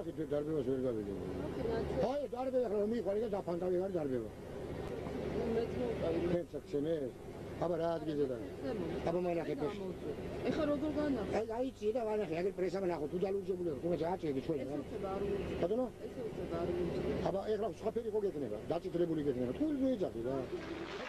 ვაკით დარბებას ვერ გავიგებ. აი, დარბება ხლა მიყვარი და დაფანტავი არ დარბება. მეც მოვყავი. ფეცაქცენე. აბა რა ადგილზე და. აბა მანახე ფეში. ეხა როგორ განახე? აი იცი და ვანახე, აგერ პრესάμε ნახო, თუ დალუძებული ვარ, თუმცა აჭედი ჩვენ. ეს უცებ არ უნდა. ბატონო? ეს უცებ არ უნდა. აბა ეხლა სხვა ფერი ხო გეკნება? დაწითლებული გეკნება. თუ ვიძახი რა.